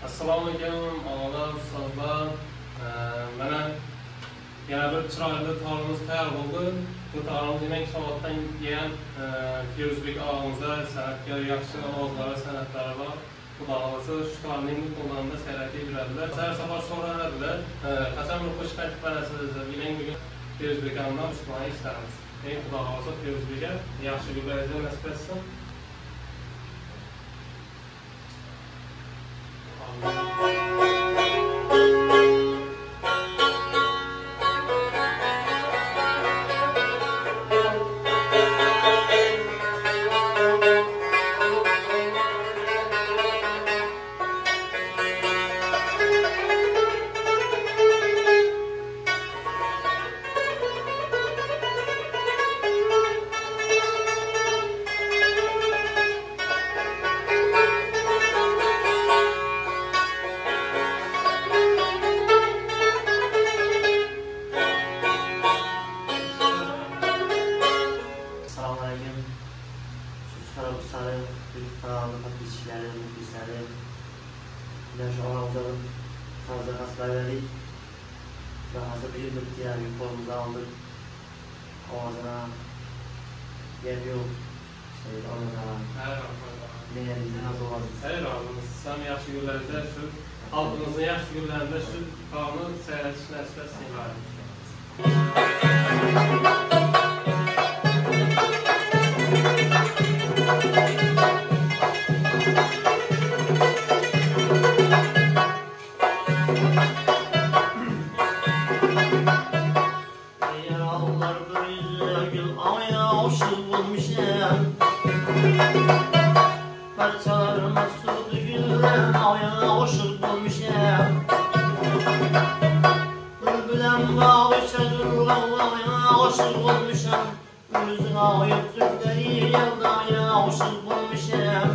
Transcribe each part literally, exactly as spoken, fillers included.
Assalomu alaykum, onalar, ustozlar. Mana yana bir chiroyli taomimiz tayyor bo'ldi. Bu taomimiz demak sholatdan kelgan Firuzbek og'amizda san'atkor yaxshi ovozlari, san'atlari bor. Xudo xolasa shu taomning qo'llanmada sayratib yuradilar. Har safar so'raladilar. Qachon bir qo'shiq aytib berasiz? Bilang bugun Firuzbek og'amdan eshitishni istamiz. Eng xudo xolasa Firuzbekga yaxshi kunlarni nasib etsin. Hazır hasbellik ve hazır bir bitti yani kolumuzu aldık. Ağzına yer yok. Şeyde onunla neyinizin az olalım. Hayır oğlum, sen yaxşı günlerde şu, halkımızın yaxşı günlerinde şu taamı seyretişini nasip etsin bari. Parçalar masud güller ayağa hoşuk bulmuşam. Bülbülen bağışadır ayağa hoşuk bulmuşam. Yüzün ayıp Türkleri yaldaya hoşuk bulmuşam.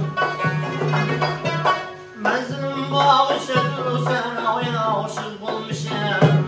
Menzilim bağışadır sen ayağa hoşuk bulmuşam.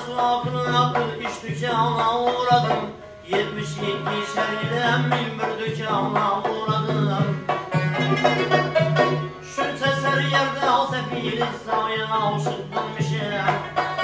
asvakına bir iş dükkanına uğradım. Yetmiş yedi şeriden bin bir dükkana uğradım. Şu teser yerde o sefil İsa'ya aşık bulmuşum.